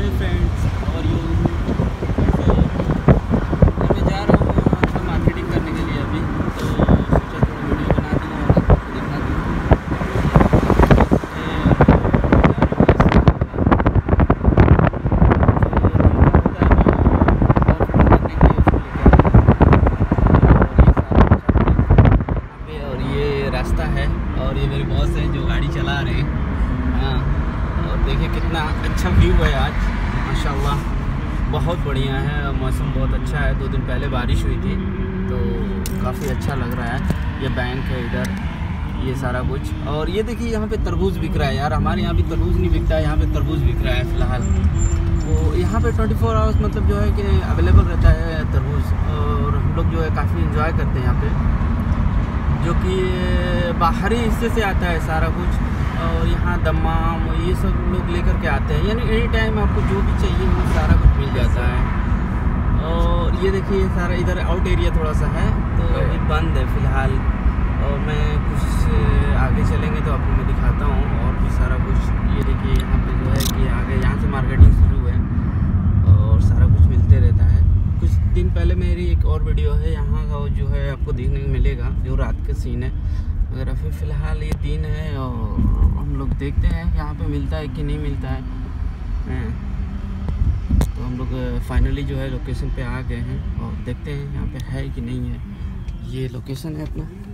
Dear friends, और you मैं जा रहा हूँ थोड़ा मार्केटिंग करने के लिए अभी, तो सोचा थोड़ा वीडियो बना दूँ और आपको दिखा दूँ। और ये रास्ता है और ये मेरे बॉस हैं जो गाड़ी चला रहे हैं। हाँ, और देखिए कितना अच्छा व्यू है आज, माशाल्लाह बहुत बढ़िया है। मौसम बहुत अच्छा है, 2 दिन पहले बारिश हुई थी तो काफ़ी अच्छा लग रहा है। ये बैंक है इधर, ये सारा कुछ। और ये देखिए यहाँ पे तरबूज बिक रहा है यार, हमारे यहाँ भी तरबूज नहीं बिकता है, यहाँ पे तरबूज बिक रहा है फ़िलहाल। तो यहाँ पे 24 आवर्स मतलब जो है कि अवेलेबल रहता है तरबूज, और हम लोग जो है काफ़ी इंजॉय करते हैं यहाँ पे, जो कि बाहरी हिस्से से आता है सारा कुछ। और यहाँ दमाम ये सब लोग लेकर के आते हैं, यानी एनी टाइम आपको जो भी चाहिए वो सारा कुछ मिल जाता है। और ये देखिए सारा इधर आउट एरिया थोड़ा सा है तो अभी बंद है फ़िलहाल, और मैं कुछ आगे चलेंगे तो आपको मैं दिखाता हूँ और भी सारा कुछ। ये देखिए यहाँ पे जो है कि आगे यहाँ से मार्केटिंग शुरू है और सारा कुछ मिलते रहता है। कुछ दिन पहले मेरी एक और वीडियो है यहाँ का, जो है आपको देखने को मिलेगा, जो रात का सीन है। मगर अभी फ़िलहाल ये दिन है और हम लोग देखते हैं यहाँ पे मिलता है कि नहीं मिलता है। तो हम लोग फाइनली जो है लोकेशन पे आ गए हैं और देखते हैं यहाँ पे है कि नहीं है। ये लोकेशन है अपना।